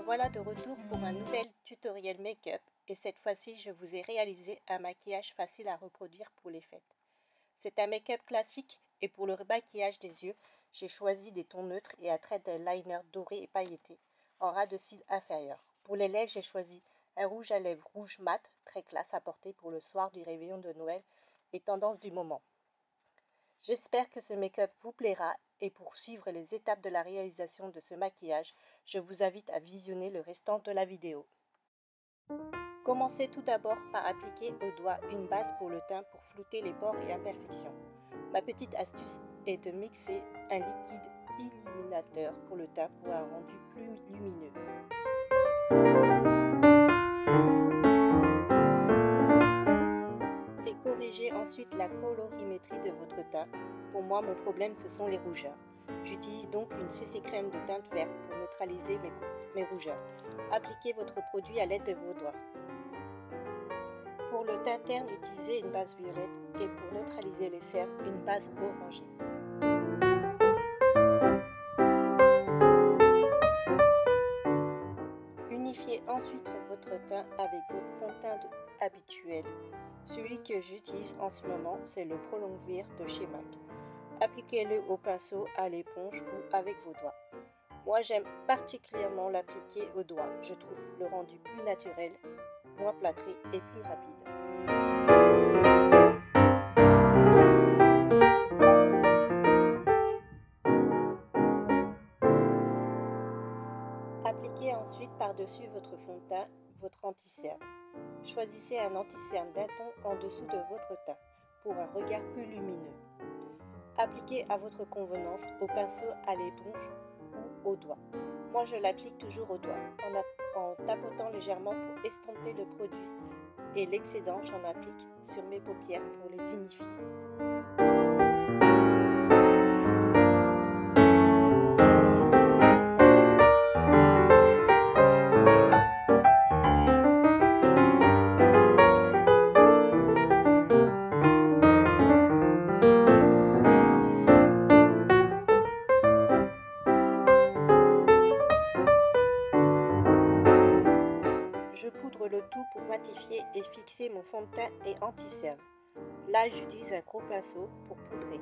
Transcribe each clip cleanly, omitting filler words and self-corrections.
revoilà de retour pour un nouvel tutoriel make-up et cette fois-ci je vous ai réalisé un maquillage facile à reproduire pour les fêtes. C'est un make-up classique et pour le maquillage des yeux, j'ai choisi des tons neutres et un trait de liner doré et pailleté en ras de cils inférieur. Pour les lèvres, j'ai choisi un rouge à lèvres rouge mat, très classe à porter pour le soir du réveillon de Noël et tendance du moment. J'espère que ce make-up vous plaira et pour suivre les étapes de la réalisation de ce maquillage, je vous invite à visionner le restant de la vidéo. Commencez tout d'abord par appliquer au doigt une base pour le teint pour flouter les pores et imperfections. Ma petite astuce est de mixer un liquide illuminateur pour le teint pour un rendu plus lumineux. Et corrigez ensuite la colorimétrie de votre teint. Pour moi, mon problème, ce sont les rougeurs. J'utilise donc une CC crème de teinte verte pour neutraliser mes rougeurs. Appliquez votre produit à l'aide de vos doigts. Pour le teint terne, utilisez une base violette et pour neutraliser les cernes, une base orangée. Unifiez ensuite votre teint avec votre fond de teint habituel. Celui que j'utilise en ce moment, c'est le Prolongwear de chez MAC. Appliquez-le au pinceau, à l'éponge ou avec vos doigts. Moi, j'aime particulièrement l'appliquer au doigt. Je trouve le rendu plus naturel, moins plâtré et plus rapide. Appliquez ensuite par-dessus votre fond de teint votre anti-cerne. Choisissez un anti-cerne d'un ton en dessous de votre teint pour un regard plus lumineux. Appliquez à votre convenance au pinceau, à l'éponge ou au doigt. Moi, je l'applique toujours au doigt en tapotant légèrement pour estomper le produit et l'excédent, j'en applique sur mes paupières pour les unifier. Je poudre le tout pour matifier et fixer mon fond de teint et anti-cerne. Là, j'utilise un gros pinceau pour poudrer.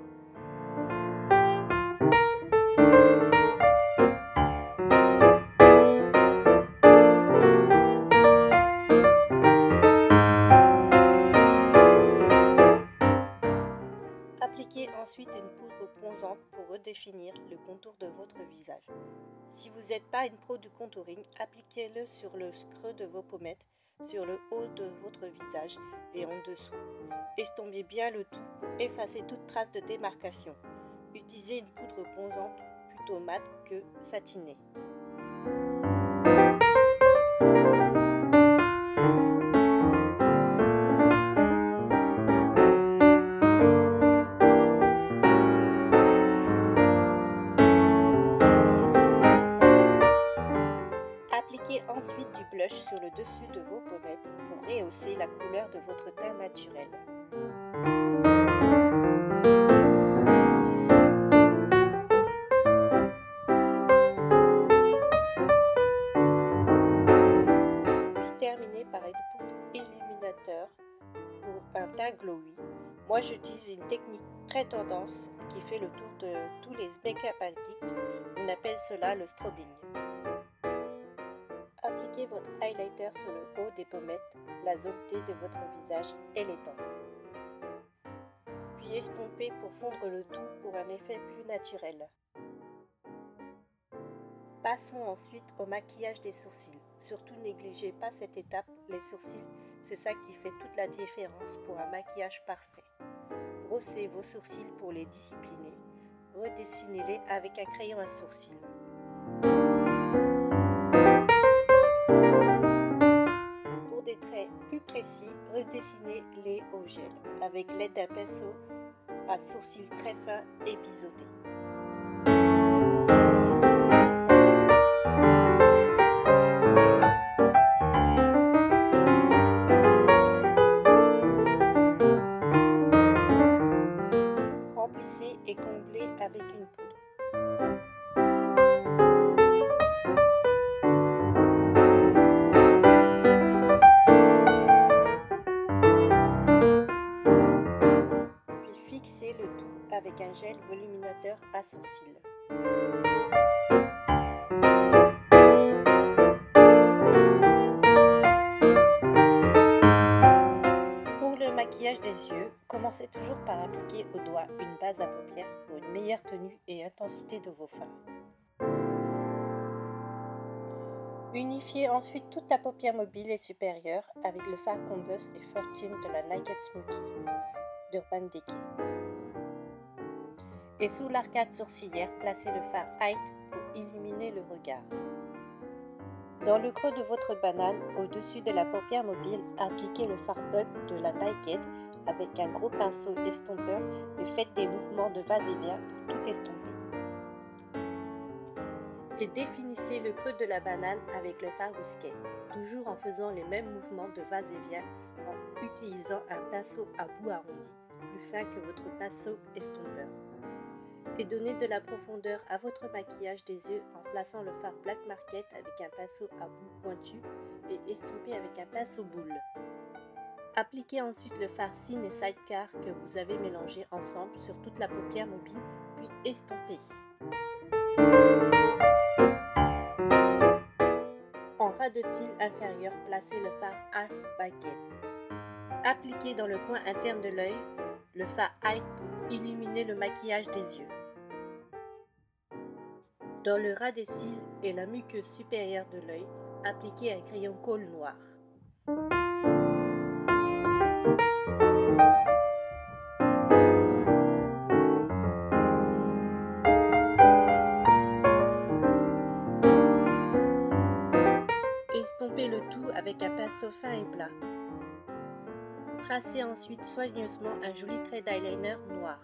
Appliquez ensuite une poudre bronzante pour redéfinir le contour de votre visage. Si vous n'êtes pas une pro du contouring, appliquez-le sur le creux de vos pommettes, sur le haut de votre visage et en dessous. Estompez bien le tout pour effacer toute trace de démarcation. Utilisez une poudre bronzante plutôt mate que satinée. Appliquez ensuite du blush sur le dessus de vos pommettes pour rehausser la couleur de votre teint naturel. Puis terminez par une poudre illuminateur pour un teint glowy. Moi, j'utilise une technique très tendance qui fait le tour de tous les make-up addicts. On appelle cela le strobing. Appliquez votre highlighter sur le haut des pommettes, la zone T de votre visage et les tempes. Puis estompez pour fondre le tout pour un effet plus naturel. Passons ensuite au maquillage des sourcils. Surtout négligez pas cette étape, les sourcils, c'est ça qui fait toute la différence pour un maquillage parfait. Brossez vos sourcils pour les discipliner. Redessinez-les avec un crayon à sourcils. Pour des traits plus précis, redessinez-les au gel avec l'aide d'un pinceau à sourcils très fins et biseautés. Remplissez et comblez avec une poudre. avec un gel voluminateur à sourcils. Pour le maquillage des yeux, commencez toujours par appliquer au doigt une base à paupières pour une meilleure tenue et intensité de vos fards. Unifiez ensuite toute la paupière mobile et supérieure avec le fard Combus et 13 de la Naked Smoky d'Urban Decay. Et sous l'arcade sourcilière, placez le fard Height pour illuminer le regard. Dans le creux de votre banane, au-dessus de la paupière mobile, appliquez le fard Bug de la Naked avec un gros pinceau estompeur et faites des mouvements de va-et-vient pour tout estomper. Et définissez le creux de la banane avec le fard Whiskey, toujours en faisant les mêmes mouvements de va-et-vient en utilisant un pinceau à bout arrondi, plus fin que votre pinceau estompeur. Et donnez de la profondeur à votre maquillage des yeux en plaçant le fard Black Market avec un pinceau à bout pointu et estompé avec un pinceau boule. Appliquez ensuite le fard Cine et Sidecar que vous avez mélangé ensemble sur toute la paupière mobile, puis estompez. En ras de cils inférieur, placez le fard Half Baked. Appliquez dans le coin interne de l'œil le fard Height pour illuminer le maquillage des yeux. Dans le ras des cils et la muqueuse supérieure de l'œil, appliquez un crayon colle noir. Estompez le tout avec un pinceau fin et plat. Tracez ensuite soigneusement un joli trait d'eyeliner noir.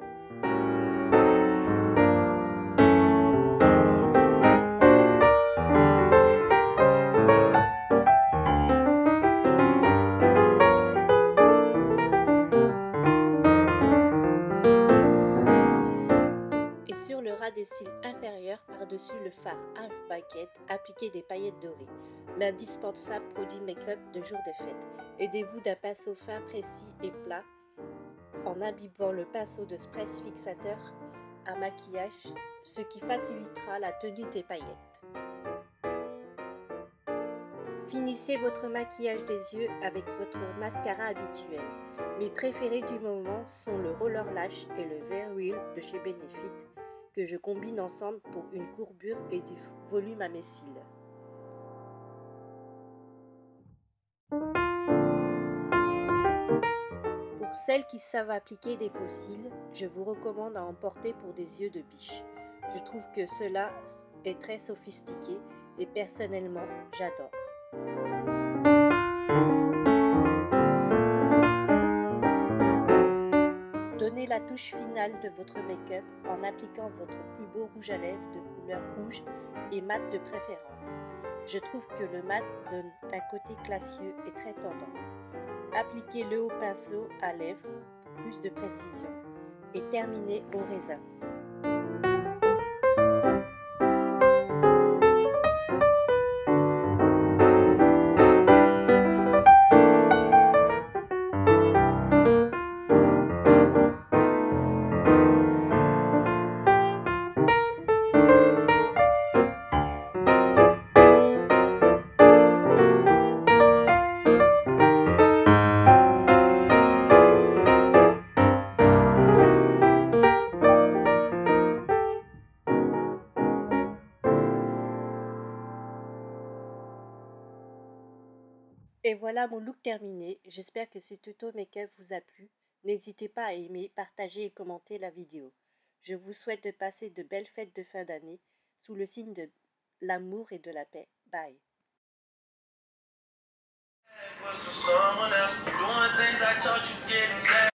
Et sur le ras des cils inférieurs, par-dessus le fard Half Baked, appliquez des paillettes dorées, l'indispensable produit make-up de jour de fête. Aidez-vous d'un pinceau fin, précis et plat en imbibant le pinceau de spray fixateur à maquillage, ce qui facilitera la tenue des paillettes. Finissez votre maquillage des yeux avec votre mascara habituel. Mes préférés du moment sont le Roller Lash et le Wear Wheel de chez Benefit, que je combine ensemble pour une courbure et du volume à mes cils. Pour celles qui savent appliquer des faux cils, je vous recommande à emporter pour des yeux de biche. Je trouve que cela est très sophistiqué et personnellement, j'adore. Donnez la touche finale de votre make-up en appliquant votre plus beau rouge à lèvres de couleur rouge et mat de préférence. Je trouve que le mat donne un côté classieux et très tendance. Appliquez-le au pinceau à lèvres pour plus de précision et terminez au raisin. Et voilà mon look terminé, j'espère que ce tuto make-up vous a plu. N'hésitez pas à aimer, partager et commenter la vidéo. Je vous souhaite de passer de belles fêtes de fin d'année sous le signe de l'amour et de la paix. Bye. Was for someone else, doing things I taught you getting back.